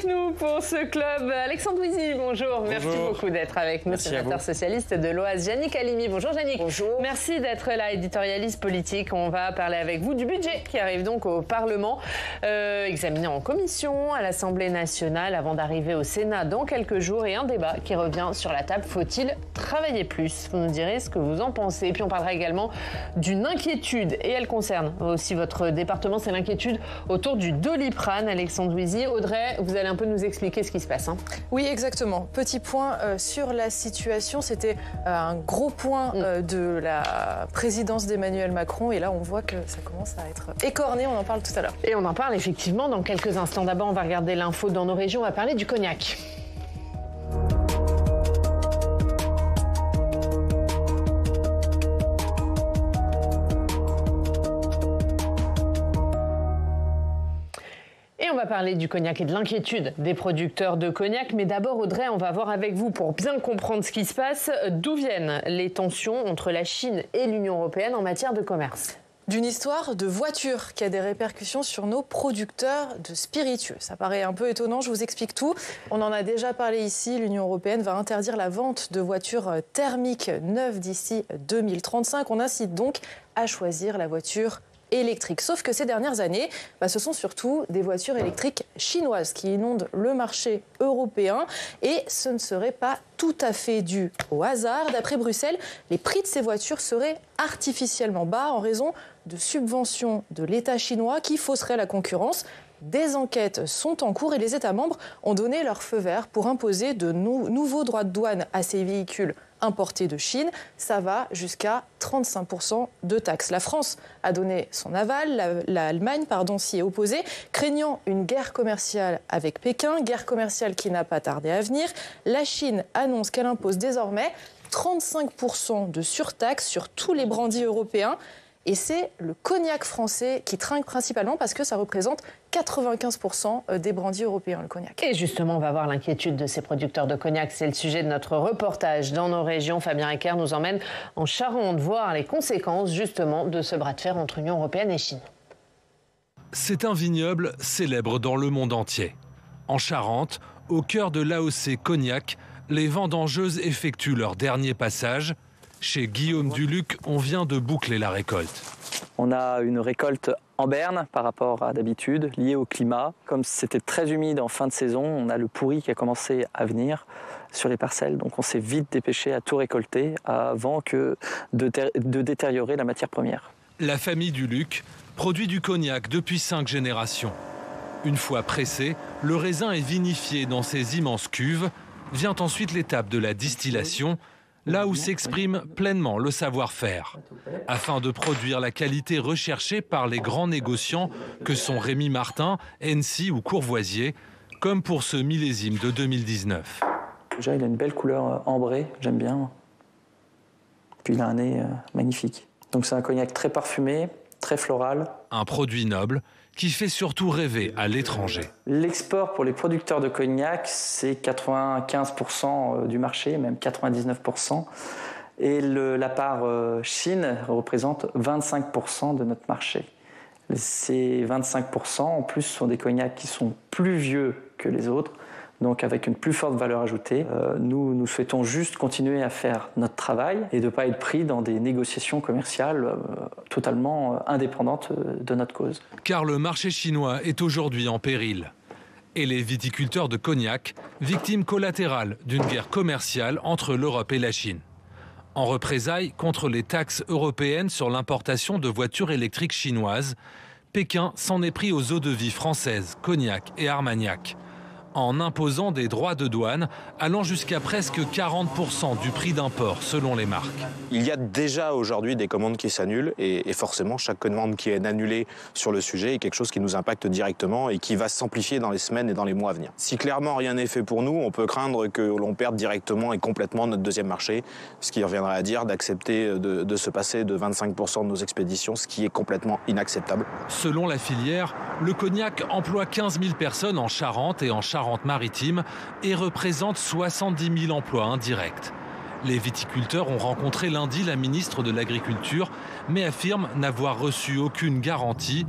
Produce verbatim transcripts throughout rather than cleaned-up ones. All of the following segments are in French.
avec nous pour ce club. Alexandre Douisy, bonjour. bonjour. Merci beaucoup d'être avec nous, Merci sénateur socialiste de l'Oise. Yannick Halimi, bonjour Yannick. Bonjour. Merci d'être là, éditorialiste politique. On va parler avec vous du budget qui arrive donc au Parlement, euh, examiné en commission à l'Assemblée nationale avant d'arriver au Sénat dans quelques jours, et un débat qui revient sur la table. Faut-il travailler plus? Vous nous direz ce que vous en pensez. Et puis on parlera également d'une inquiétude, et elle concerne aussi votre département, c'est l'inquiétude autour du Doliprane. Alexandre Douisy, Audrey, vous allez un peu nous expliquer ce qui se passe. Hein. Oui, exactement. Petit point euh, sur la situation. C'était euh, un gros point euh, de la présidence d'Emmanuel Macron. Et là, on voit que ça commence à être écorné. On en parle tout à l'heure. Et on en parle effectivement dans quelques instants. D'abord, on va regarder l'info dans nos régions. On va parler du cognac. Et on va parler du cognac et de l'inquiétude des producteurs de cognac. Mais d'abord, Audrey, on va voir avec vous, pour bien comprendre ce qui se passe, d'où viennent les tensions entre la Chine et l'Union européenne en matière de commerce. D'une histoire de voiture qui a des répercussions sur nos producteurs de spiritueux. Ça paraît un peu étonnant, je vous explique tout. On en a déjà parlé ici, l'Union européenne va interdire la vente de voitures thermiques neuves d'ici deux mille trente-cinq. On incite donc à choisir la voiture électrique. Sauf que ces dernières années, bah, ce sont surtout des voitures électriques chinoises qui inondent le marché européen, et ce ne serait pas tout à fait dû au hasard. D'après Bruxelles, les prix de ces voitures seraient artificiellement bas en raison de subventions de l'État chinois qui fausseraient la concurrence. Des enquêtes sont en cours et les États membres ont donné leur feu vert pour imposer de nou- nouveaux droits de douane à ces véhicules importés de Chine. Ça va jusqu'à trente-cinq pour cent de taxes. La France a donné son aval, la, l'Allemagne pardon, s'y est opposée, craignant une guerre commerciale avec Pékin, guerre commerciale qui n'a pas tardé à venir. La Chine annonce qu'elle impose désormais trente-cinq pour cent de surtaxe sur tous les brandis européens. Et c'est le cognac français qui trinque principalement parce que ça représente quatre-vingt-quinze pour cent des brandis européens, le cognac. Et justement, on va voir l'inquiétude de ces producteurs de cognac. C'est le sujet de notre reportage dans nos régions. Fabien Ecker nous emmène en Charente voir les conséquences justement de ce bras de fer entre Union européenne et Chine. C'est un vignoble célèbre dans le monde entier. En Charente, au cœur de l'A O C Cognac, les vendangeuses effectuent leur dernier passage. Chez Guillaume Duluc, on vient de boucler la récolte. On a une récolte en berne par rapport à d'habitude, liée au climat. Comme c'était très humide en fin de saison, on a le pourri qui a commencé à venir sur les parcelles. Donc on s'est vite dépêché à tout récolter avant que de, ter- de détériorer la matière première. La famille Duluc produit du cognac depuis cinq générations. Une fois pressé, le raisin est vinifié dans ces immenses cuves. Vient ensuite l'étape de la distillation, là où s'exprime pleinement le savoir-faire, afin de produire la qualité recherchée par les grands négociants que sont Rémy Martin, Hennessy ou Courvoisier, comme pour ce millésime de deux mille dix-neuf. Déjà, il a une belle couleur ambrée, j'aime bien. Puis il a un nez magnifique. Donc c'est un cognac très parfumé, très floral. Un produit noble qui fait surtout rêver à l'étranger. L'export pour les producteurs de cognac, c'est quatre-vingt-quinze pour cent du marché, même quatre-vingt-dix-neuf pour cent. Et le, la part Chine représente vingt-cinq pour cent de notre marché. Ces vingt-cinq pour cent, en plus, sont des cognacs qui sont plus vieux que les autres, donc avec une plus forte valeur ajoutée. Euh, nous, nous souhaitons juste continuer à faire notre travail et de ne pas être pris dans des négociations commerciales euh, totalement indépendantes de notre cause. Car le marché chinois est aujourd'hui en péril. Et les viticulteurs de cognac, victimes collatérales d'une guerre commerciale entre l'Europe et la Chine. En représailles contre les taxes européennes sur l'importation de voitures électriques chinoises, Pékin s'en est pris aux eaux-de-vie françaises, Cognac et Armagnac, en imposant des droits de douane allant jusqu'à presque quarante pour cent du prix d'import selon les marques. Il y a déjà aujourd'hui des commandes qui s'annulent et, et forcément chaque commande qui est annulée sur le sujet est quelque chose qui nous impacte directement et qui va s'amplifier dans les semaines et dans les mois à venir. Si clairement rien n'est fait pour nous, on peut craindre que l'on perde directement et complètement notre deuxième marché, ce qui reviendrait à dire d'accepter de, de se passer de vingt-cinq pour cent de nos expéditions, ce qui est complètement inacceptable. Selon la filière, le cognac emploie quinze mille personnes en Charente et en Charente-Maritime et représente soixante-dix mille emplois indirects. Les viticulteurs ont rencontré lundi la ministre de l'Agriculture, mais affirment n'avoir reçu aucune garantie.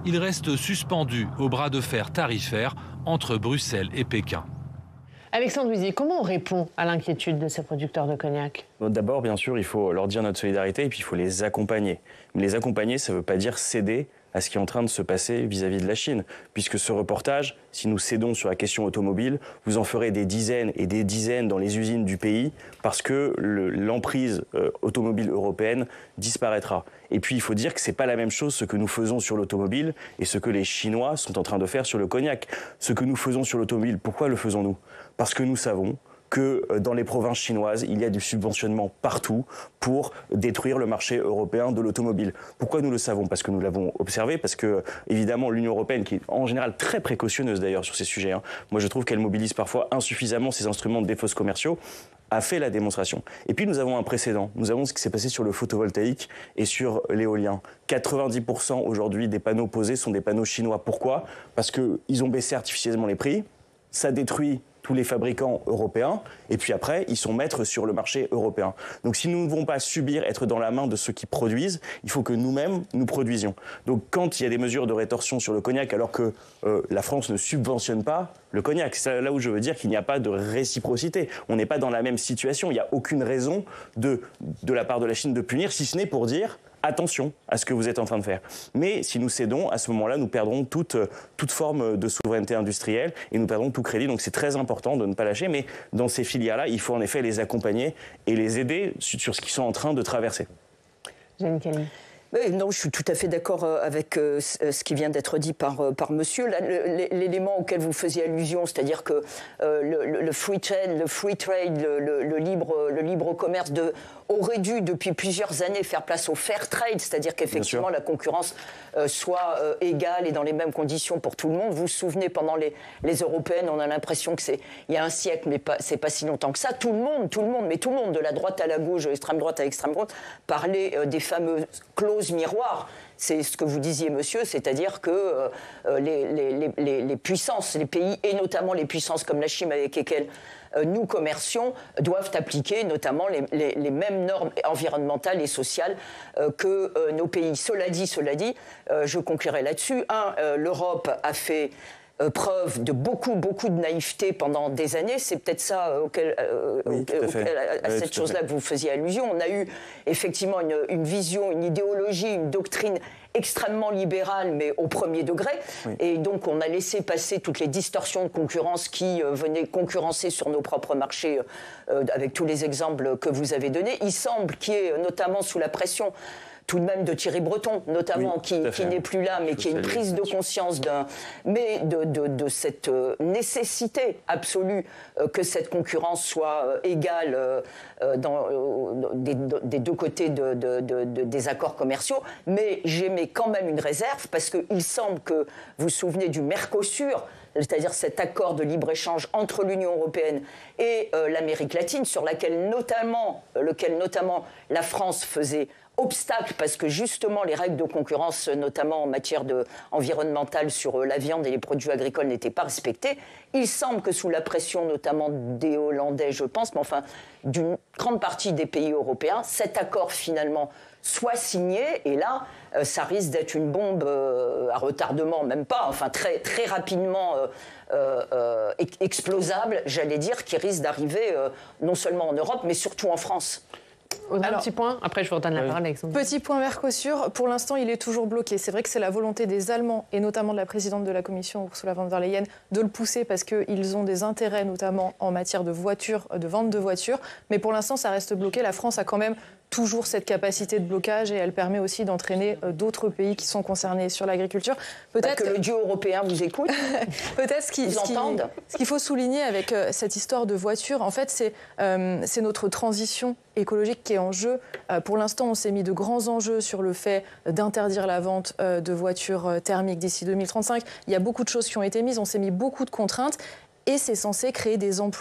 il reste suspendu au bras de fer tarifaire entre Bruxelles et Pékin. Alexandre Huizy, comment on répond à l'inquiétude de ces producteurs de cognac? D'abord, bien sûr, il faut leur dire notre solidarité et puis il faut les accompagner. Mais les accompagner, ça ne veut pas dire céder à ce qui est en train de se passer vis-à-vis de la Chine. Puisque ce reportage, si nous cédons sur la question automobile, vous en ferez des dizaines et des dizaines dans les usines du pays parce que le, l'emprise euh, automobile européenne disparaîtra. Et puis, il faut dire que ce n'est pas la même chose ce que nous faisons sur l'automobile et ce que les Chinois sont en train de faire sur le cognac. Ce que nous faisons sur l'automobile, pourquoi le faisons-nous? Parce que nous savons que dans les provinces chinoises, il y a du subventionnement partout pour détruire le marché européen de l'automobile. Pourquoi nous le savons? Parce que nous l'avons observé, parce que, évidemment, l'Union européenne, qui est en général très précautionneuse d'ailleurs sur ces sujets, hein, moi je trouve qu'elle mobilise parfois insuffisamment ses instruments de défausse commerciaux, a fait la démonstration. Et puis nous avons un précédent. Nous avons ce qui s'est passé sur le photovoltaïque et sur l'éolien. quatre-vingt-dix pour cent aujourd'hui des panneaux posés sont des panneaux chinois. Pourquoi? Parce qu'ils ont baissé artificiellement les prix, ça détruit tous les fabricants européens, et puis après, ils sont maîtres sur le marché européen. Donc si nous ne voulons pas subir, être dans la main de ceux qui produisent, il faut que nous-mêmes, nous produisions. Donc quand il y a des mesures de rétorsion sur le cognac, alors que euh, la France ne subventionne pas le cognac, c'est là où je veux dire qu'il n'y a pas de réciprocité. On n'est pas dans la même situation. Il n'y a aucune raison de, de la part de la Chine de punir, si ce n'est pour dire attention à ce que vous êtes en train de faire. Mais si nous cédons, à ce moment-là, nous perdrons toute, toute forme de souveraineté industrielle et nous perdrons tout crédit. Donc c'est très important de ne pas lâcher. Mais dans ces filières-là, il faut en effet les accompagner et les aider sur ce qu'ils sont en train de traverser. Jeanne Caly. Non, je suis tout à fait d'accord avec ce qui vient d'être dit par, par monsieur. L'élément auquel vous faisiez allusion, c'est-à-dire que le, le free trade, le, free trade le, le, le, libre, le libre commerce de, aurait dû, depuis plusieurs années, faire place au fair trade, c'est-à-dire qu'effectivement la concurrence euh, soit euh, égale et dans les mêmes conditions pour tout le monde. Vous vous souvenez, pendant les, les européennes, on a l'impression que c'est il y a un siècle, mais pas, c'est pas si longtemps que ça. Tout le monde, tout le monde, mais tout le monde, de la droite à la gauche, de l'extrême droite à l'extrême droite, parlait euh, des fameuses clauses miroirs. C'est ce que vous disiez, monsieur, c'est-à-dire que euh, les, les, les, les puissances, les pays, et notamment les puissances comme la Chine avec lesquelles euh, nous commercions, doivent appliquer notamment les, les, les mêmes normes environnementales et sociales euh, que euh, nos pays. Cela dit, cela dit, euh, je conclurai là-dessus. Un, euh, l'Europe a fait Euh, preuve de beaucoup, beaucoup de naïveté pendant des années. C'est peut-être ça euh, auquel, euh, oui, auquel, auquel, à, à oui, cette chose-là que vous faisiez allusion. On a eu effectivement une, une vision, une idéologie, une doctrine extrêmement libérale, mais au premier degré. Oui. Et donc, on a laissé passer toutes les distorsions de concurrence qui euh, venaient concurrencer sur nos propres marchés, euh, avec tous les exemples que vous avez donnés. Il semble qu'il y ait, notamment sous la pression tout de même de Thierry Breton, notamment, oui, qui, qui n'est plus là, mais Je qui a une prise de conscience d'un, mais de, de, de cette nécessité absolue euh, que cette concurrence soit euh, égale euh, dans, euh, des, des deux côtés de, de, de, de, des accords commerciaux. Mais j'émets quand même une réserve, parce qu'il semble que, vous vous souvenez du Mercosur, c'est-à-dire cet accord de libre-échange entre l'Union européenne et euh, l'Amérique latine, sur laquelle notamment, lequel notamment la France faisait obstacle, parce que justement les règles de concurrence, notamment en matière de, environnementale sur la viande et les produits agricoles, n'étaient pas respectées. Il semble que sous la pression notamment des Hollandais, je pense, mais enfin d'une grande partie des pays européens, cet accord finalement soit signé, et là, euh, ça risque d'être une bombe euh, à retardement, même pas, enfin très, très rapidement euh, euh, explosable, j'allais dire, qui risque d'arriver euh, non seulement en Europe, mais surtout en France. Audrey, un petit point, après je vous redonne la parole, Alexandre. Petit point Mercosur, pour l'instant il est toujours bloqué. C'est vrai que c'est la volonté des Allemands, et notamment de la présidente de la Commission, Ursula von der Leyen, de le pousser parce qu'ils ont des intérêts, notamment en matière de voitures, de vente de voitures. Mais pour l'instant ça reste bloqué. La France a quand même toujours cette capacité de blocage, et elle permet aussi d'entraîner d'autres pays qui sont concernés sur l'agriculture. Peut-être que le dieu européen vous écoute. Peut-être ce qu'il qu ce qu'il faut souligner avec euh, cette histoire de voiture, en fait, c'est euh, c'est notre transition écologique qui est en jeu. Euh, pour l'instant, on s'est mis de grands enjeux sur le fait d'interdire la vente euh, de voitures euh, thermiques d'ici deux mille trente-cinq. Il y a beaucoup de choses qui ont été mises, on s'est mis beaucoup de contraintes, et c'est censé créer des emplois.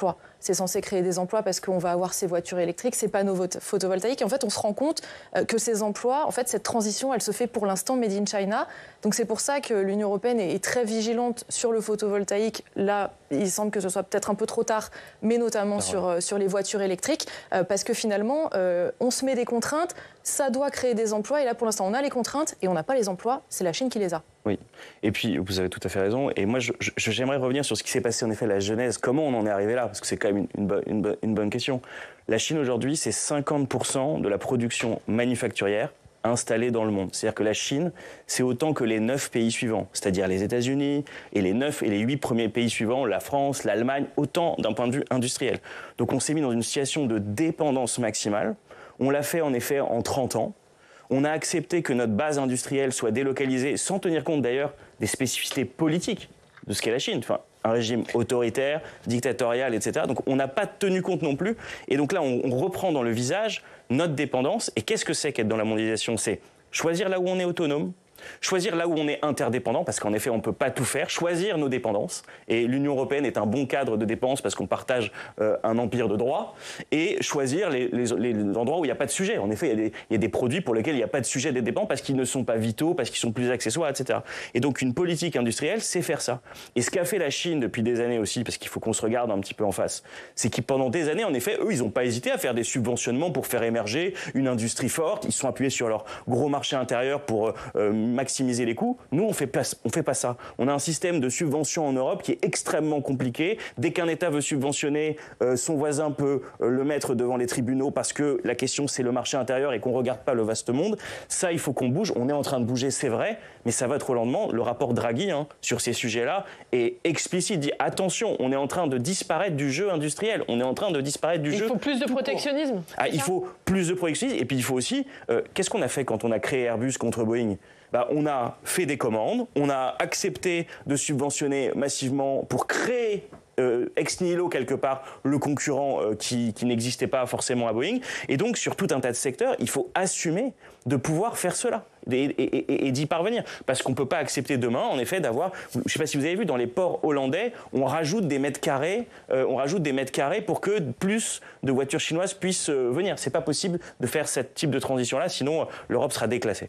c'est censé créer des emplois parce qu'on va avoir ces voitures électriques, ces panneaux photovoltaïques. Et en fait, on se rend compte que ces emplois, en fait, cette transition, elle se fait pour l'instant made in China. Donc c'est pour ça que l'Union européenne est très vigilante sur le photovoltaïque. Là, il semble que ce soit peut-être un peu trop tard, mais notamment sur, euh, sur les voitures électriques, euh, parce que finalement, euh, on se met des contraintes, ça doit créer des emplois, et là, pour l'instant, on a les contraintes, et on n'a pas les emplois, c'est la Chine qui les a. Oui, et puis vous avez tout à fait raison, et moi, je, je, j'aimerais revenir sur ce qui s'est passé, en effet, la genèse, comment on en est arrivé là, parce que c'est quand même une, une, une, une bonne question. La Chine, aujourd'hui, c'est cinquante pour cent de la production manufacturière installés dans le monde. C'est-à-dire que la Chine, c'est autant que les neuf pays suivants, c'est-à-dire les États-Unis et les neuf et les huit premiers pays suivants, la France, l'Allemagne, autant d'un point de vue industriel. Donc on s'est mis dans une situation de dépendance maximale. On l'a fait en effet en trente ans. On a accepté que notre base industrielle soit délocalisée, sans tenir compte d'ailleurs des spécificités politiques de ce qu'est la Chine. Enfin, un régime autoritaire, dictatorial, et cetera. Donc on n'a pas tenu compte non plus. Et donc là, on, on reprend dans le visage notre dépendance. Et qu'est-ce que c'est qu'être dans la mondialisation ? C'est choisir là où on est autonome, choisir là où on est interdépendant, parce qu'en effet, on ne peut pas tout faire, choisir nos dépendances. Et l'Union européenne est un bon cadre de dépenses parce qu'on partage euh, un empire de droit. Et choisir les, les, les endroits où il n'y a pas de sujet. En effet, il y, a des, il y a des produits pour lesquels il n'y a pas de sujet des dépenses parce qu'ils ne sont pas vitaux, parce qu'ils sont plus accessoires, et cetera. Et donc, une politique industrielle, c'est faire ça. Et ce qu'a fait la Chine depuis des années aussi, parce qu'il faut qu'on se regarde un petit peu en face, c'est que pendant des années, en effet, eux, ils n'ont pas hésité à faire des subventionnements pour faire émerger une industrie forte. Ils se sont appuyés sur leur gros marché intérieur pour euh, maximiser les coûts. Nous, on fait pas, on fait pas ça. On a un système de subvention en Europe qui est extrêmement compliqué. Dès qu'un État veut subventionner, euh, son voisin peut euh, le mettre devant les tribunaux parce que la question, c'est le marché intérieur et qu'on ne regarde pas le vaste monde. Ça, il faut qu'on bouge. On est en train de bouger, c'est vrai, mais ça va trop lentement. Le rapport Draghi hein, sur ces sujets-là est explicite. Il dit attention, on est en train de disparaître du jeu industriel. On est en train de disparaître du il jeu. Il faut plus de protectionnisme. Ah, il faut plus de protectionnisme. Et puis, il faut aussi... Euh, qu'est-ce qu'on a fait quand on a créé Airbus contre Boeing ? Bah, on a fait des commandes, on a accepté de subventionner massivement pour créer euh, ex nihilo quelque part le concurrent euh, qui, qui n'existait pas forcément à Boeing. Et donc sur tout un tas de secteurs, il faut assumer de pouvoir faire cela et, et, et, et d'y parvenir. Parce qu'on ne peut pas accepter demain, en effet, d'avoir... Je ne sais pas si vous avez vu, dans les ports hollandais, on rajoute des mètres carrés, euh, on rajoute des mètres carrés pour que plus de voitures chinoises puissent euh, venir. Ce n'est pas possible de faire ce type de transition-là, sinon euh, l'Europe sera déclassée.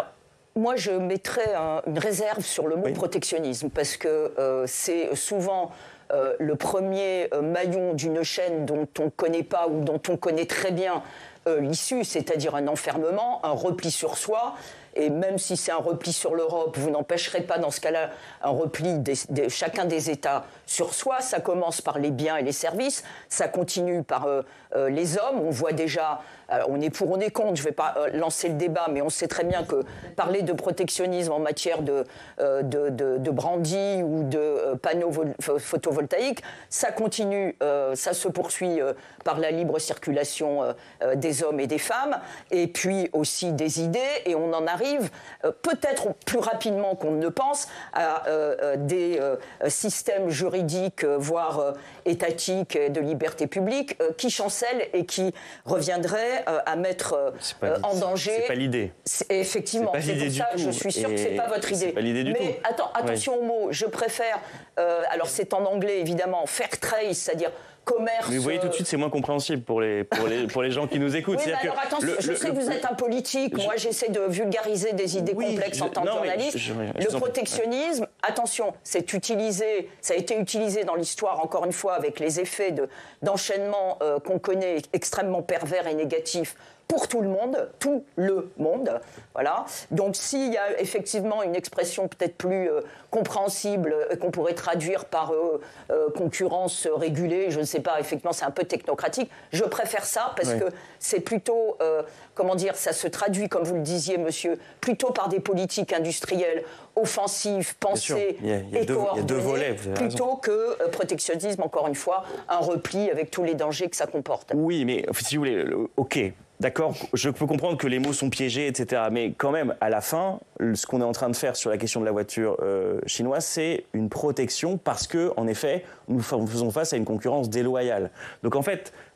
Moi, je mettrais un, une réserve sur le mot oui. protectionnisme, parce que euh, c'est souvent euh, le premier euh, maillon d'une chaîne dont on ne connaît pas ou dont on connaît très bien euh, l'issue, c'est-à-dire un enfermement, un repli sur soi. Et même si c'est un repli sur l'Europe, vous n'empêcherez pas dans ce cas-là un repli de chacun des États sur soi. Ça commence par les biens et les services, ça continue par euh, euh, les hommes. On voit déjà, euh, on est pour, on est contre, je ne vais pas euh, lancer le débat, mais on sait très bien que parler de protectionnisme en matière de, euh, de, de, de brandy ou de euh, panneaux photovoltaïques, ça continue, euh, ça se poursuit euh, par la libre circulation euh, euh, des hommes et des femmes, et puis aussi des idées, et on en arrive Euh, peut-être plus rapidement qu'on ne pense à euh, des euh, systèmes juridiques, euh, voire euh, étatiques et de liberté publique euh, qui chancellent et qui reviendraient euh, à mettre euh, en danger. C'est pas l'idée. Effectivement, c'est pour ça que je suis sûre que c'est pas votre idée. C'est pas l'idée du Mais tout. Attends, attention oui. aux mots. Je préfère. Euh, alors c'est en anglais évidemment. Fair trade, c'est-à-dire commerce. Mais vous voyez tout de suite, c'est moins compréhensible pour les, pour les, pour les gens qui nous écoutent. Oui, mais alors attention, le, je le, sais le, que vous êtes un politique. Je... Moi, j'essaie de vulgariser des idées oui, complexes je... en tant que journaliste. Je, je, je, le protectionnisme, ouais. attention, c'est utilisé, ça a été utilisé dans l'histoire, encore une fois, avec les effets de, d'enchaînement euh, qu'on connaît extrêmement pervers et négatifs pour tout le monde, tout le monde, voilà. Donc s'il y a effectivement une expression peut-être plus euh, compréhensible euh, qu'on pourrait traduire par euh, euh, concurrence régulée, je ne sais pas, effectivement c'est un peu technocratique, je préfère ça parce oui. que c'est plutôt, euh, comment dire, ça se traduit, comme vous le disiez monsieur, plutôt par des politiques industrielles offensives, pensées il y a, il y a et deux, coordonnées, il y a deux volets, plutôt raison. que euh, protectionnisme, encore une fois, un repli avec tous les dangers que ça comporte. Oui, mais si vous voulez, ok. D'accord, je peux comprendre que les mots sont piégés, et cetera. Mais quand même, à la fin, ce qu'on est en train de faire sur la question de la voiture euh, chinoise, c'est une protection parce que, en effet, nous faisons face à une concurrence déloyale. Donc en fait,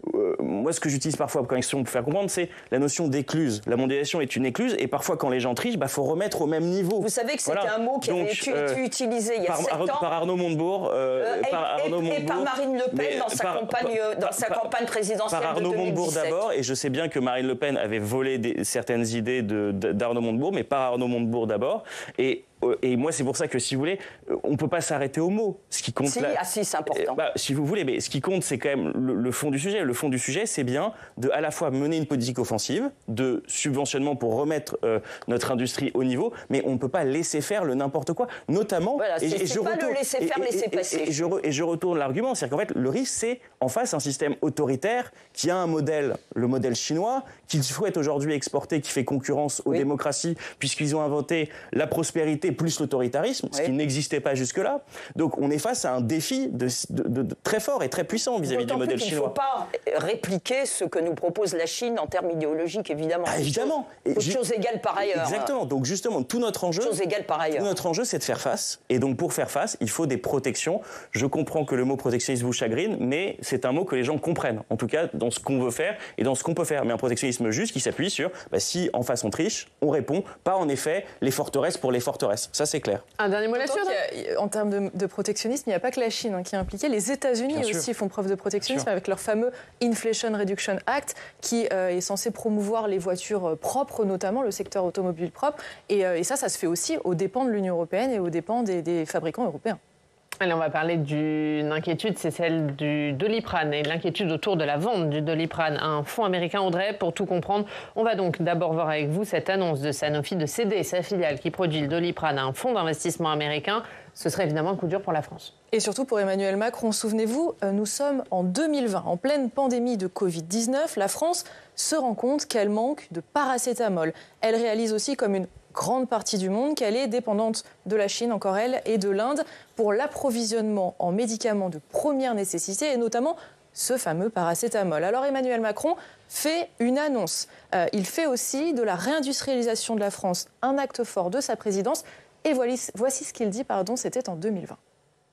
euh, moi, ce que j'utilise parfois comme question pour faire comprendre, c'est la notion d'écluse. La mondialisation est une écluse, et parfois, quand les gens trichent, bah, faut remettre au même niveau. Vous savez que c'était voilà. un mot qui Donc, avait été euh, utilisé il y a par, sept ans par Arnaud Montebourg, euh, euh, et, par Arnaud et, Montebourg, et par Marine Le Pen dans sa par, campagne, par, dans sa par, campagne présidentielle par Arnaud de deux mille dix-sept. Montebourg d'abord, et je sais bien que Marine Le Pen avait volé des, certaines idées de, de, d'Arnaud Montebourg, mais par Arnaud Montebourg d'abord. Et Et moi, c'est pour ça que, si vous voulez, on ne peut pas s'arrêter aux mots. Ce qui compte, si, là, ah si, c'est important. Bah, si vous voulez, mais ce qui compte, c'est quand même le, le fond du sujet. Le fond du sujet, c'est bien de, à la fois, mener une politique offensive, de subventionnement pour remettre euh, notre industrie au niveau, mais on ne peut pas laisser faire le n'importe quoi, notamment... Voilà, c'est, et, et je pas retourne, le laisser faire, et, laisser et, passer. Et, et, je, et je retourne l'argument, c'est-à-dire qu'en fait, le risque, c'est en face un système autoritaire qui a un modèle, le modèle chinois, qu'il souhaite aujourd'hui exporter, qui fait concurrence aux oui. démocraties, puisqu'ils ont inventé la prospérité plus l'autoritarisme, ce oui. qui n'existait pas jusque-là. Donc on est face à un défi de, de, de, de très fort et très puissant vis-à-vis du modèle chinois. Il ne faut pas répliquer ce que nous propose la Chine en termes idéologiques, évidemment. Ah, évidemment. Chose, chose égale par ailleurs. Exactement. Donc justement, tout notre enjeu, chose égale par ailleurs. Tout notre enjeu, c'est de faire face. Et donc pour faire face, il faut des protections. Je comprends que le mot protectionnisme vous chagrine, mais c'est un mot que les gens comprennent. En tout cas, dans ce qu'on veut faire et dans ce qu'on peut faire. Mais un protectionnisme juste qui s'appuie sur, bah, si en face on triche, on répond. Pas en effet les forteresses pour les forteresses. Ça, c'est clair. Un dernier mot là-dessus. En termes de, de protectionnisme, il n'y a pas que la Chine hein, qui est impliquée. Les États-Unis Bien aussi sûr. font preuve de protectionnisme avec leur fameux Inflation Reduction Act qui euh, est censé promouvoir les voitures propres, notamment le secteur automobile propre. Et, euh, et ça, ça se fait aussi aux dépens de l'Union européenne et aux dépens des, des fabricants européens. Allez, on va parler d'une inquiétude, c'est celle du Doliprane et l'inquiétude autour de la vente du Doliprane à un fonds américain. Audrey, pour tout comprendre, on va donc d'abord voir avec vous cette annonce de Sanofi de céder sa filiale qui produit le Doliprane à un fonds d'investissement américain. Ce serait évidemment un coup dur pour la France. Et surtout pour Emmanuel Macron. Souvenez-vous, nous sommes en deux mille vingt, en pleine pandémie de covid dix-neuf. La France se rend compte qu'elle manque de paracétamol. Elle réalise aussi comme une grande partie du monde qu'elle est dépendante de la Chine, encore elle, et de l'Inde pour l'approvisionnement en médicaments de première nécessité et notamment ce fameux paracétamol. Alors Emmanuel Macron fait une annonce. Euh, il fait aussi de la réindustrialisation de la France un acte fort de sa présidence. Et voici, voici ce qu'il dit, pardon, c'était en deux mille vingt.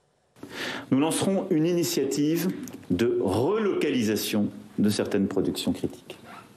Nous lancerons une initiative de relocalisation de certaines productions critiques.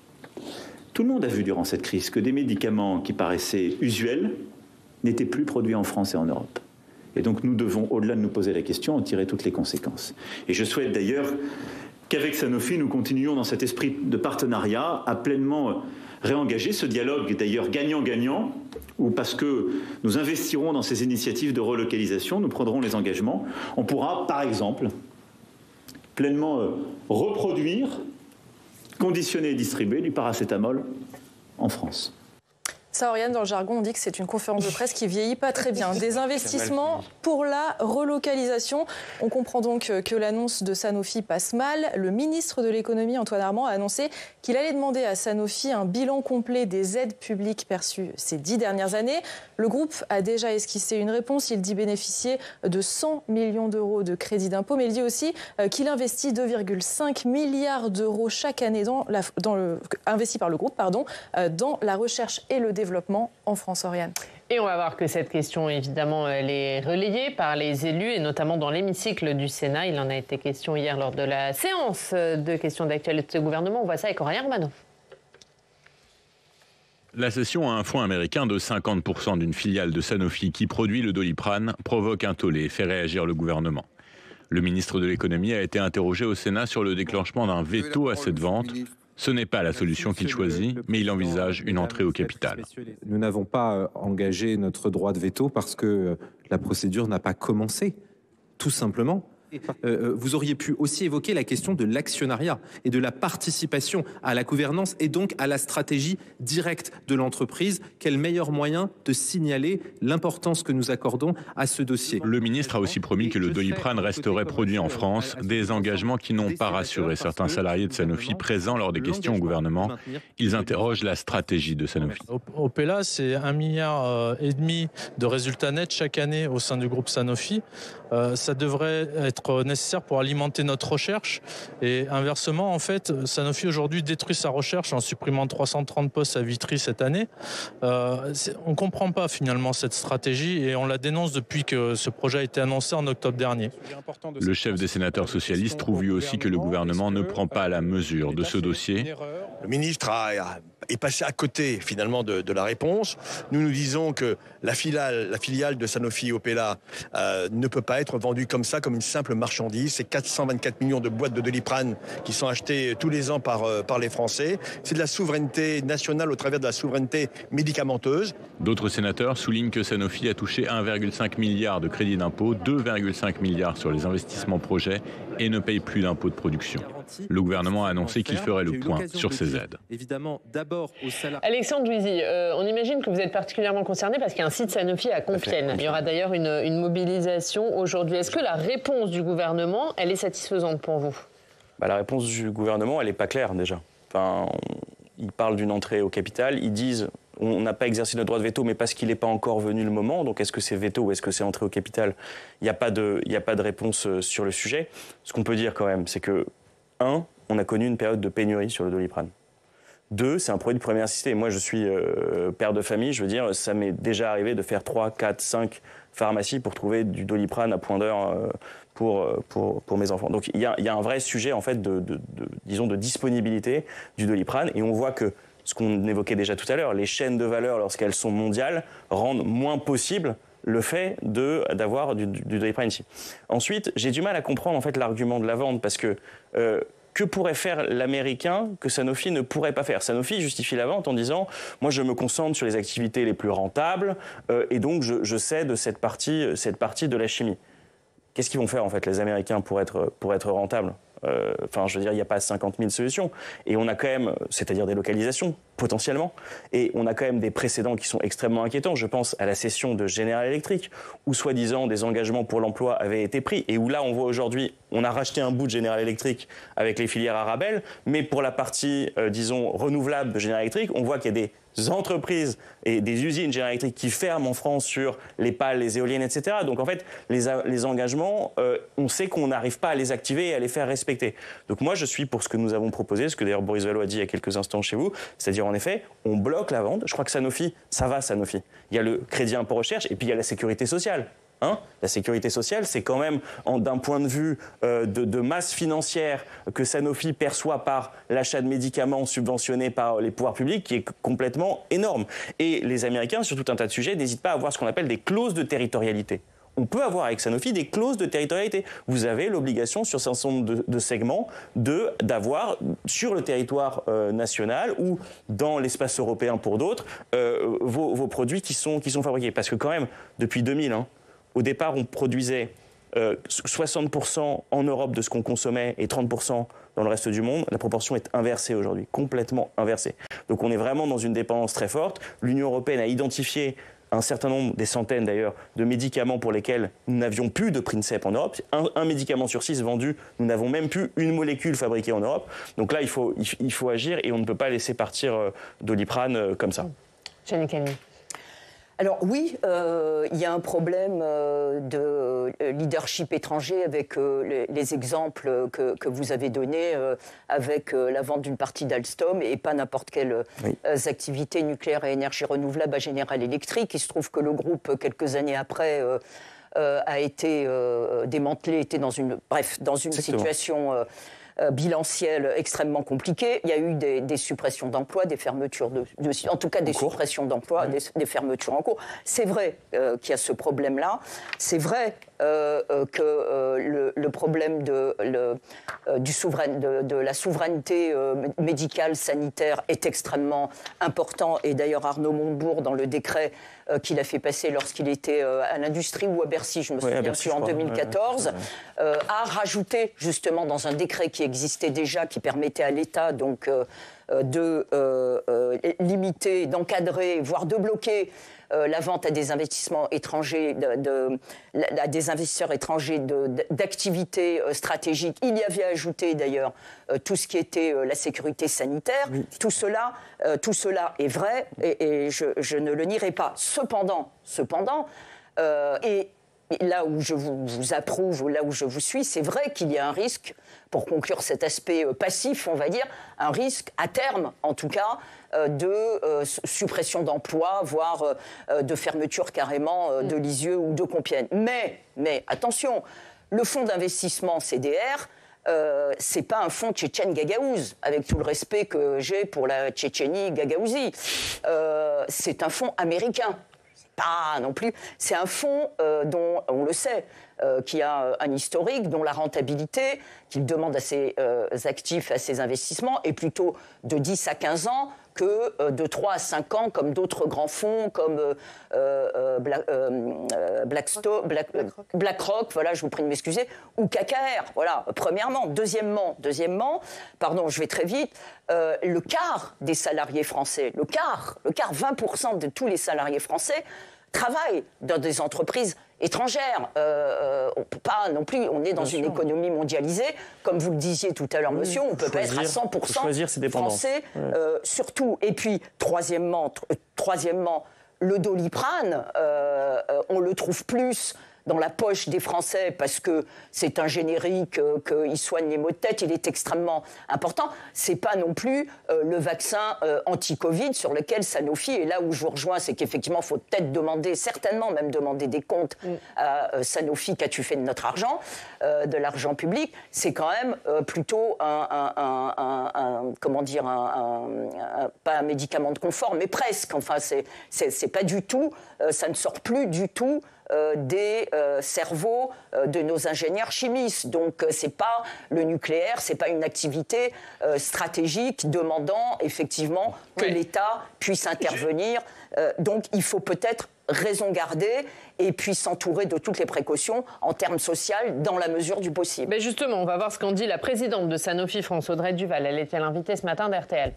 Tout le monde a vu durant cette crise que des médicaments qui paraissaient usuels n'étaient plus produits en France et en Europe. Et donc nous devons, au-delà de nous poser la question, en tirer toutes les conséquences. Et je souhaite d'ailleurs qu'avec Sanofi, nous continuions dans cet esprit de partenariat à pleinement réengager ce dialogue, d'ailleurs gagnant-gagnant, où parce que nous investirons dans ces initiatives de relocalisation, nous prendrons les engagements. On pourra, par exemple, pleinement reproduire, conditionner et distribuer du paracétamol en France. Ça, Oriane, dans le jargon, on dit que c'est une conférence de presse qui vieillit pas très bien. Des investissements pour la relocalisation. On comprend donc que l'annonce de Sanofi passe mal. Le ministre de l'économie, Antoine Armand, a annoncé qu'il allait demander à Sanofi un bilan complet des aides publiques perçues ces dix dernières années. Le groupe a déjà esquissé une réponse. Il dit bénéficier de cent millions d'euros de crédit d'impôt, mais il dit aussi qu'il investit deux virgule cinq milliards d'euros chaque année dans la, dans le, investi par le groupe, pardon, dans la recherche et le développement développement en France, Oriane. Et on va voir que cette question, évidemment, elle est relayée par les élus et notamment dans l'hémicycle du Sénat. Il en a été question hier lors de la séance de questions d'actualité de gouvernement. On voit ça avec Aurélien Romano. La cession à un fonds américain de cinquante pour cent d'une filiale de Sanofi qui produit le Doliprane provoque un tollé et fait réagir le gouvernement. Le ministre de l'économie a été interrogé au Sénat sur le déclenchement d'un veto à cette vente. Ce n'est pas la solution qu'il choisit, mais il envisage une entrée au capital. Nous n'avons pas engagé notre droit de veto parce que la procédure n'a pas commencé, tout simplement. Euh, vous auriez pu aussi évoquer la question de l'actionnariat et de la participation à la gouvernance et donc à la stratégie directe de l'entreprise. Quel meilleur moyen de signaler l'importance que nous accordons à ce dossier. Le ministre a aussi promis que le Doliprane resterait produit en France, des engagements qui n'ont pas rassuré certains salariés de Sanofi présents lors des questions au gouvernement. Ils interrogent la stratégie de Sanofi. Opella, c'est un milliard et demi de résultats nets chaque année au sein du groupe Sanofi. Euh, ça devrait être être nécessaire pour alimenter notre recherche. Et inversement, en fait, Sanofi aujourd'hui détruit sa recherche en supprimant trois cent trente postes à Vitry cette année. Euh, on ne comprend pas finalement cette stratégie et on la dénonce depuis que ce projet a été annoncé en octobre dernier. Le chef des sénateurs socialistes trouve lui aussi que le gouvernement ne prend pas la mesure de ce dossier. Le ministre a, est passé à côté finalement de, de la réponse. Nous nous disons que la filiale, la filiale de Sanofi Opella euh, ne peut pas être vendue comme ça, comme une simple marchandise. C'est quatre cent vingt-quatre millions de boîtes de Doliprane qui sont achetées tous les ans par, euh, par les Français. C'est de la souveraineté nationale au travers de la souveraineté médicamenteuse. D'autres sénateurs soulignent que Sanofi a touché un virgule cinq milliard de crédits d'impôt, deux virgule cinq milliards sur les investissements projets et ne paye plus d'impôts de production. Le gouvernement a annoncé qu'il ferait le point sur ces aides. Évidemment, d'abord aux salariés. Alexandre Duisy, euh, on imagine que vous êtes particulièrement concerné parce qu'il y a un site Sanofi à Compiègne. Il y aura d'ailleurs une, une mobilisation aujourd'hui. Est-ce que la réponse du gouvernement, elle est satisfaisante pour vous ? Bah, la réponse du gouvernement, elle n'est pas claire déjà. Enfin, on, ils parlent d'une entrée au capital, ils disent on n'a pas exercé notre droit de veto, mais parce qu'il n'est pas encore venu le moment. Donc est-ce que c'est veto ou est-ce que c'est entrée au capital ? Il n'y a pas de, il n'y a pas de réponse sur le sujet. Ce qu'on peut dire quand même, c'est que un, on a connu une période de pénurie sur le Doliprane. Deux, c'est un produit de première nécessité. Moi, je suis euh, père de famille, je veux dire, ça m'est déjà arrivé de faire trois, quatre, cinq pharmacies pour trouver du Doliprane à point d'heure euh, pour, pour, pour mes enfants. Donc il y a, il y a un vrai sujet, en fait, de, de, de, disons, de disponibilité du Doliprane. Et on voit que, ce qu'on évoquait déjà tout à l'heure, les chaînes de valeur, lorsqu'elles sont mondiales, rendent moins possible le fait de, d'avoir du, du Doliprane ici. Ensuite, j'ai du mal à comprendre en fait, l'argument de la vente, parce que euh, que pourrait faire l'Américain que Sanofi ne pourrait pas faire ? Sanofi justifie la vente en disant « moi je me concentre sur les activités les plus rentables euh, et donc je, je cède cette partie, cette partie de la chimie ». Qu'est-ce qu'ils vont faire en fait les Américains pour être, pour être rentables ? Enfin, euh, je veux dire, il n'y a pas cinquante mille solutions. Et on a quand même, c'est-à-dire des localisations, potentiellement. Et on a quand même des précédents qui sont extrêmement inquiétants. Je pense à la cession de General Electric, où soi-disant des engagements pour l'emploi avaient été pris. Et où là, on voit aujourd'hui, on a racheté un bout de General Electric avec les filières Arabelle. Mais pour la partie, euh, disons, renouvelable de General Electric, on voit qu'il y a des entreprises et des usines General Electric qui ferment en France sur les pales, les éoliennes, et cetera. Donc en fait, les, les engagements, euh, on sait qu'on n'arrive pas à les activer et à les faire respecter. Donc moi, je suis pour ce que nous avons proposé, ce que d'ailleurs Boris Vallaud a dit il y a quelques instants chez vous, c'est-à-dire en effet, on bloque la vente. Je crois que Sanofi, ça va Sanofi. Il y a le crédit impôt recherche et puis il y a la sécurité sociale. Hein, la sécurité sociale, c'est quand même, en, d'un point de vue euh, de, de masse financière que Sanofi perçoit par l'achat de médicaments subventionnés par les pouvoirs publics, qui est complètement énorme. Et les Américains, sur tout un tas de sujets, n'hésitent pas à avoir ce qu'on appelle des clauses de territorialité. On peut avoir avec Sanofi des clauses de territorialité. Vous avez l'obligation sur un certain nombre de, de segments de, d'avoir sur le territoire euh, national ou dans l'espace européen pour d'autres euh, vos, vos produits qui sont, qui sont fabriqués. Parce que quand même, depuis deux mille, hein, au départ, on produisait euh, soixante pour cent en Europe de ce qu'on consommait et trente pour cent dans le reste du monde. La proportion est inversée aujourd'hui, complètement inversée. Donc on est vraiment dans une dépendance très forte. L'Union européenne a identifié un certain nombre, des centaines d'ailleurs, de médicaments pour lesquels nous n'avions plus de Princep en Europe. Un, un médicament sur six vendu, nous n'avons même plus une molécule fabriquée en Europe. Donc là, il faut, il, il faut agir et on ne peut pas laisser partir euh, Doliprane euh, comme ça. Jenny Kelly. Alors oui, euh, il y a un problème euh, de leadership étranger avec euh, les, les exemples que, que vous avez donnés euh, avec euh, la vente d'une partie d'Alstom et pas n'importe quelle oui. euh, activité nucléaire et énergie renouvelable à General Electric. Il se trouve que le groupe, quelques années après, euh, euh, a été euh, démantelé, était dans une, bref, dans une Exactement. situation... Euh, Euh, bilancielle extrêmement compliquée. Il y a eu des, des suppressions d'emplois, des fermetures de, de en tout cas des suppressions d'emplois, des, des fermetures en cours. C'est vrai euh, qu'il y a ce problème-là. C'est vrai euh, euh, que euh, le, le problème de, le, euh, du souverain, de, de la souveraineté euh, médicale, sanitaire est extrêmement important. Et d'ailleurs, Arnaud Montebourg, dans le décret euh, qu'il a fait passer lorsqu'il était euh, à l'industrie ou à Bercy, je me souviens ouais, plus, en deux mille quatorze, ouais, ouais. Euh, a rajouté justement dans un décret qui existait déjà, qui permettait à l'État donc euh, de euh, euh, limiter, d'encadrer, voire de bloquer euh, la vente à des investissements étrangers, de, de, à des investisseurs étrangers de, d'activités euh, stratégiques. Il y avait ajouté d'ailleurs euh, tout ce qui était euh, la sécurité sanitaire. Oui. Tout cela, euh, tout cela est vrai et, et je, je ne le nierai pas. Cependant, cependant, euh, et là où je vous, vous approuve, ou là où je vous suis, c'est vrai qu'il y a un risque, pour conclure cet aspect passif, on va dire, un risque, à terme en tout cas, de euh, suppression d'emplois, voire euh, de fermeture carrément euh, de Lisieux ou de Compiègne. Mais, mais attention, le fonds d'investissement C D R, euh, c'est pas un fonds tchétchène gagaouz, avec tout le respect que j'ai pour la Tchétchénie gagaouzie. Euh, c'est un fonds américain. Pas non plus. C'est un fonds euh, dont, on le sait, euh, qui a un historique, dont la rentabilité, qu'il demande à ses euh, actifs, à ses investissements, est plutôt de dix à quinze ans que euh, de trois à cinq ans, comme d'autres grands fonds, comme euh, euh, Black, euh, Blackstone, Black, BlackRock. BlackRock, voilà, je vous prie de m'excuser, ou K K R, voilà, premièrement. Deuxièmement, deuxièmement, pardon, je vais très vite, euh, le quart des salariés français, le quart, le quart, vingt pour cent de tous les salariés français travaillent dans des entreprises étrangères. Euh, on peut pas non plus, on est dans Bien une sûr. économie mondialisée. Comme vous le disiez tout à l'heure, oui, monsieur, on ne peut choisir, pas être à cent pour cent français, ouais. euh, surtout. Et puis, troisièmement, tr- troisièmement le Doliprane, euh, on le trouve plus dans la poche des Français parce que c'est un générique, euh, qu'il soigne les maux de tête, il est extrêmement important. C'est pas non plus euh, le vaccin euh, anti-Covid sur lequel Sanofi, et là où je vous rejoins, c'est qu'effectivement, il faut peut-être demander, certainement même demander des comptes mm. à euh, Sanofi, qu'as-tu fait de notre argent, euh, de l'argent public. C'est quand même euh, plutôt un, un, un, un, un, comment dire, un, un, un, pas un médicament de confort, mais presque. Enfin, c'est, c'est, c'est pas du tout, euh, ça ne sort plus du tout Euh, des euh, cerveaux euh, de nos ingénieurs chimistes. Donc, euh, c'est pas le nucléaire, c'est pas une activité euh, stratégique demandant effectivement que oui. l'État puisse intervenir. Euh, donc, il faut peut-être raison garder et puis s'entourer de toutes les précautions en termes sociaux dans la mesure du possible. Mais justement, on va voir ce qu'en dit la présidente de Sanofi, France-Audrey Duval. Elle était l'invitée ce matin d'R T L.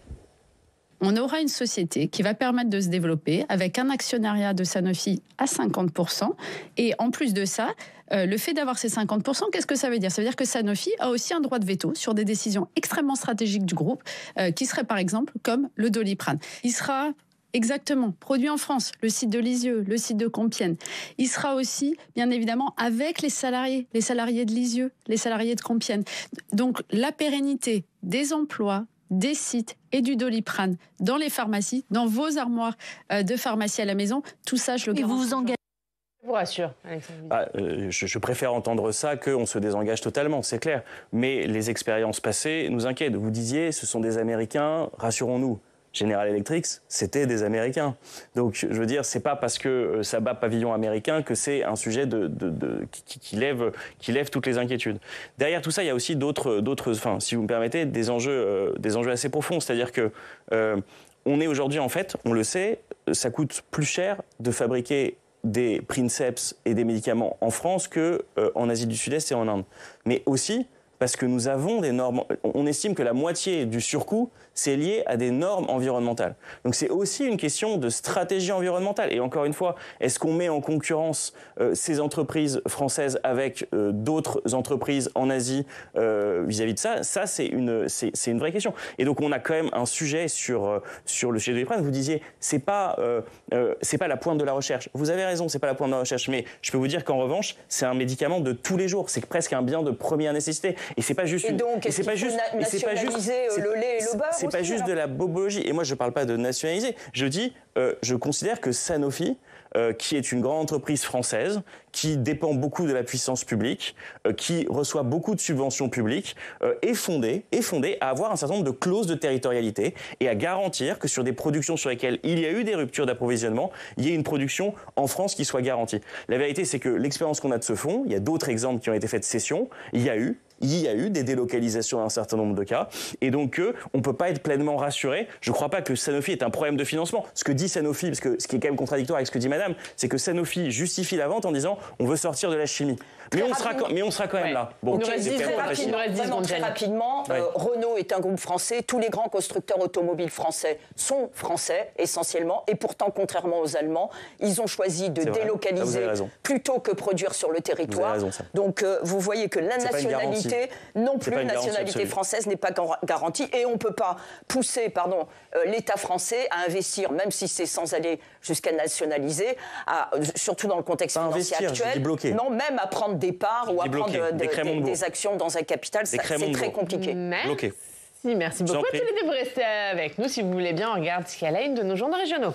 On aura une société qui va permettre de se développer avec un actionnariat de Sanofi à cinquante pour cent. Et en plus de ça, euh, le fait d'avoir ces cinquante pour cent, qu'est-ce que ça veut dire ? Ça veut dire que Sanofi a aussi un droit de veto sur des décisions extrêmement stratégiques du groupe, euh, qui seraient par exemple comme le Doliprane. Il sera exactement produit en France, le site de Lisieux, le site de Compiègne. Il sera aussi, bien évidemment, avec les salariés, les salariés de Lisieux, les salariés de Compiègne. Donc la pérennité des emplois, des sites et du Doliprane dans les pharmacies, dans vos armoires de pharmacie à la maison, tout ça, je le garantis. Et vous vous engagez ? Je vous rassure, Alexandre. Ah, euh, je, je préfère entendre ça qu'on se désengage totalement, c'est clair. Mais les expériences passées nous inquiètent. Vous disiez, ce sont des Américains, rassurons-nous. General Electric, c'était des Américains. Donc, je veux dire, c'est pas parce que ça bat pavillon américain que c'est un sujet de, de, de, qui, qui, lève, qui lève toutes les inquiétudes. Derrière tout ça, il y a aussi d'autres, d'autres enfin, si vous me permettez, des enjeux, euh, des enjeux assez profonds. C'est-à-dire que euh, on est aujourd'hui, en fait, on le sait, ça coûte plus cher de fabriquer des princeps et des médicaments en France qu'en euh, Asie du Sud-Est et en Inde. Mais aussi parce que nous avons des normes, on estime que la moitié du surcoût, c'est lié à des normes environnementales. Donc c'est aussi une question de stratégie environnementale. Et encore une fois, est-ce qu'on met en concurrence euh, ces entreprises françaises avec euh, d'autres entreprises en Asie euh, vis-à-vis de ça ? Ça, c'est une, c'est, c'est une vraie question. Et donc on a quand même un sujet sur, euh, sur le sujet de Doliprane. Vous disiez, c'est pas, euh, euh, c'est pas la pointe de la recherche. Vous avez raison, c'est pas la pointe de la recherche. Mais je peux vous dire qu'en revanche, c'est un médicament de tous les jours. C'est presque un bien de première nécessité. Et c'est pas juste. Et donc, et c'est pas juste. Na- nationaliser le lait et le beurre C'est pas juste alors. de la bobologie. Et moi, je parle pas de nationaliser. Je dis, euh, je considère que Sanofi, euh, qui est une grande entreprise française, qui dépend beaucoup de la puissance publique, euh, qui reçoit beaucoup de subventions publiques, euh, est fondée, est fondée à avoir un certain nombre de clauses de territorialité et à garantir que sur des productions sur lesquelles il y a eu des ruptures d'approvisionnement, il y ait une production en France qui soit garantie. La vérité, c'est que l'expérience qu'on a de ce fonds, il y a d'autres exemples qui ont été faits de cession, il y a eu Il y a eu des délocalisations dans un certain nombre de cas, et donc euh, on ne peut pas être pleinement rassuré. Je ne crois pas que Sanofi est un problème de financement. Ce que dit Sanofi, parce que ce qui est quand même contradictoire avec ce que dit Madame, c'est que Sanofi justifie la vente en disant on veut sortir de la chimie. Mais on, sera, mais on sera quand même ouais. là. Bon, okay, très, très rapidement, vraiment très rapidement ouais. euh, Renault est un groupe français. Tous les grands constructeurs automobiles français sont français, essentiellement. Et pourtant, contrairement aux Allemands, ils ont choisi de c'est délocaliser plutôt que produire sur le territoire. Raison, Donc, euh, vous voyez que la c'est nationalité nationalité non plus, nationalité française n'est pas garantie et on ne peut pas pousser pardon, euh, l'État français à investir, même si c'est sans aller jusqu'à nationaliser, à, surtout dans le contexte pas financier investir, actuel. Non, même à prendre des parts ou à prendre de, de, des, des actions dans un capital, c'est très compliqué. Merci, bloqué. merci beaucoup. Tous les deux, vous restez avec nous si vous voulez bien. On regarde ce qu'il y a à la une de nos journaux régionaux.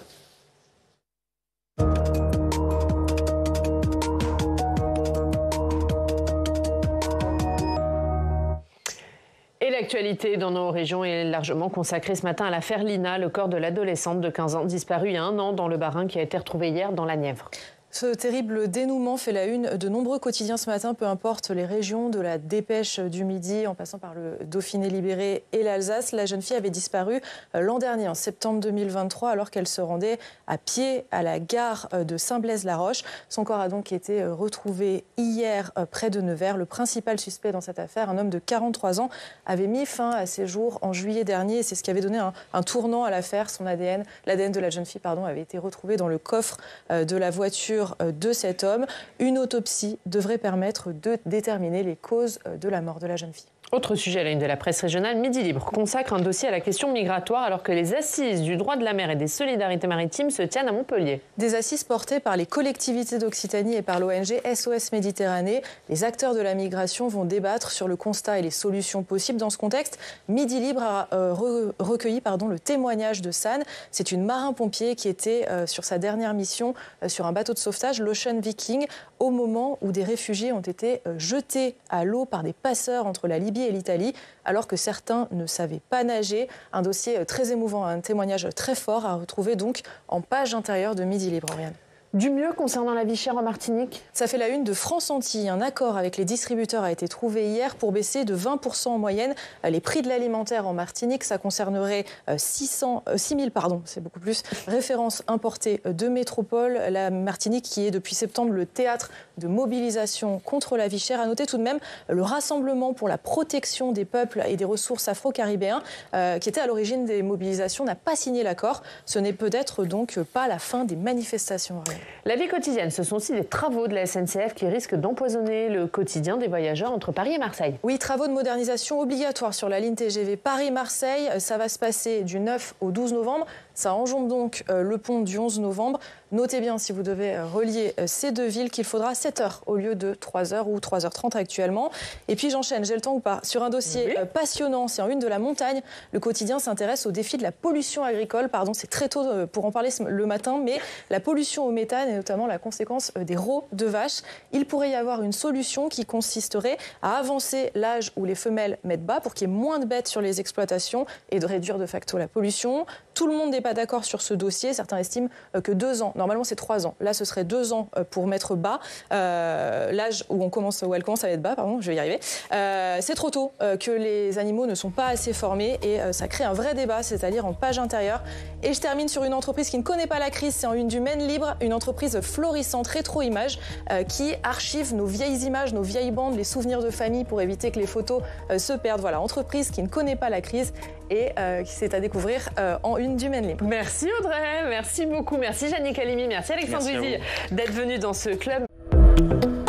Et l'actualité dans nos régions est largement consacrée ce matin à l'affaire Lina, le corps de l'adolescente de quinze ans disparue il y a un an dans le Bas-Rhin qui a été retrouvé hier dans la Nièvre. Ce terrible dénouement fait la une de nombreux quotidiens ce matin, peu importe les régions, de la Dépêche du Midi en passant par le Dauphiné libéré et l'Alsace. La jeune fille avait disparu l'an dernier, en septembre deux mille vingt-trois, alors qu'elle se rendait à pied à la gare de Saint-Blaise-la-Roche. Son corps a donc été retrouvé hier près de Nevers. Le principal suspect dans cette affaire, un homme de quarante-trois ans, avait mis fin à ses jours en juillet dernier. Et c'est ce qui avait donné un, un tournant à l'affaire. Son A D N, l'A D N de la jeune fille pardon, avait été retrouvé dans le coffre de la voiture de cet homme. Une autopsie devrait permettre de déterminer les causes de la mort de la jeune fille. Autre sujet à la une de la presse régionale, Midi Libre consacre un dossier à la question migratoire alors que les assises du droit de la mer et des solidarités maritimes se tiennent à Montpellier. Des assises portées par les collectivités d'Occitanie et par l'O N G S O S Méditerranée. Les acteurs de la migration vont débattre sur le constat et les solutions possibles. Dans ce contexte, Midi Libre a euh, re recueilli pardon, le témoignage de San. C'est une marin-pompier qui était euh, sur sa dernière mission euh, sur un bateau de sauvetage, l'Ocean Viking, au moment où des réfugiés ont été euh, jetés à l'eau par des passeurs entre la Libye et l'Italie, alors que certains ne savaient pas nager. Un dossier très émouvant, un témoignage très fort à retrouver donc en page intérieure de Midi Libre, Oriane. Du mieux concernant la vie chère en Martinique? Ça fait la une de France Antilles. Un accord avec les distributeurs a été trouvé hier pour baisser de vingt pour cent en moyenne les prix de l'alimentaire en Martinique. Ça concernerait six cents, six mille pardon, c'est beaucoup plus, références importées de métropole. La Martinique qui est depuis septembre le théâtre de mobilisation contre la vie chère. À noter tout de même le Rassemblement pour la protection des peuples et des ressources afro-caribéens euh, qui était à l'origine des mobilisations n'a pas signé l'accord. Ce n'est peut-être donc pas la fin des manifestations. La vie quotidienne, ce sont aussi des travaux de la S N C F qui risquent d'empoisonner le quotidien des voyageurs entre Paris et Marseille. Oui, travaux de modernisation obligatoires sur la ligne T G V Paris-Marseille. Ça va se passer du neuf au douze novembre. Ça enjambe donc euh, le pont du onze novembre. Notez bien, si vous devez euh, relier euh, ces deux villes, qu'il faudra sept heures au lieu de trois heures ou trois heures trente actuellement. Et puis j'enchaîne, j'ai le temps ou pas, sur un dossier oui. euh, passionnant, c'est en une de La Montagne. Le quotidien s'intéresse au défi de la pollution agricole. Pardon, c'est très tôt euh, pour en parler le matin, mais la pollution au méthane est notamment la conséquence euh, des rots de vaches. Il pourrait y avoir une solution qui consisterait à avancer l'âge où les femelles mettent bas pour qu'il y ait moins de bêtes sur les exploitations et de réduire de facto la pollution. Tout le monde n'est pas d'accord sur ce dossier. Certains estiment que deux ans, normalement c'est trois ans. Là, ce serait deux ans pour mettre bas euh, l'âge où on commence, où elle commence à mettre bas. Pardon, je vais y arriver. Euh, c'est trop tôt euh, que les animaux ne sont pas assez formés et euh, ça crée un vrai débat, c'est-à-dire en page intérieure. Et je termine sur une entreprise qui ne connaît pas la crise. C'est en une du Maine Libre, une entreprise florissante, Rétro Images, euh, qui archive nos vieilles images, nos vieilles bandes, les souvenirs de famille pour éviter que les photos euh, se perdent. Voilà, entreprise qui ne connaît pas la crise et euh, qui c'est à découvrir euh, en une du Maine Libre. Merci Audrey, merci beaucoup, merci Jannick Halimi, merci Alexandre Duzy d'être venu dans ce club.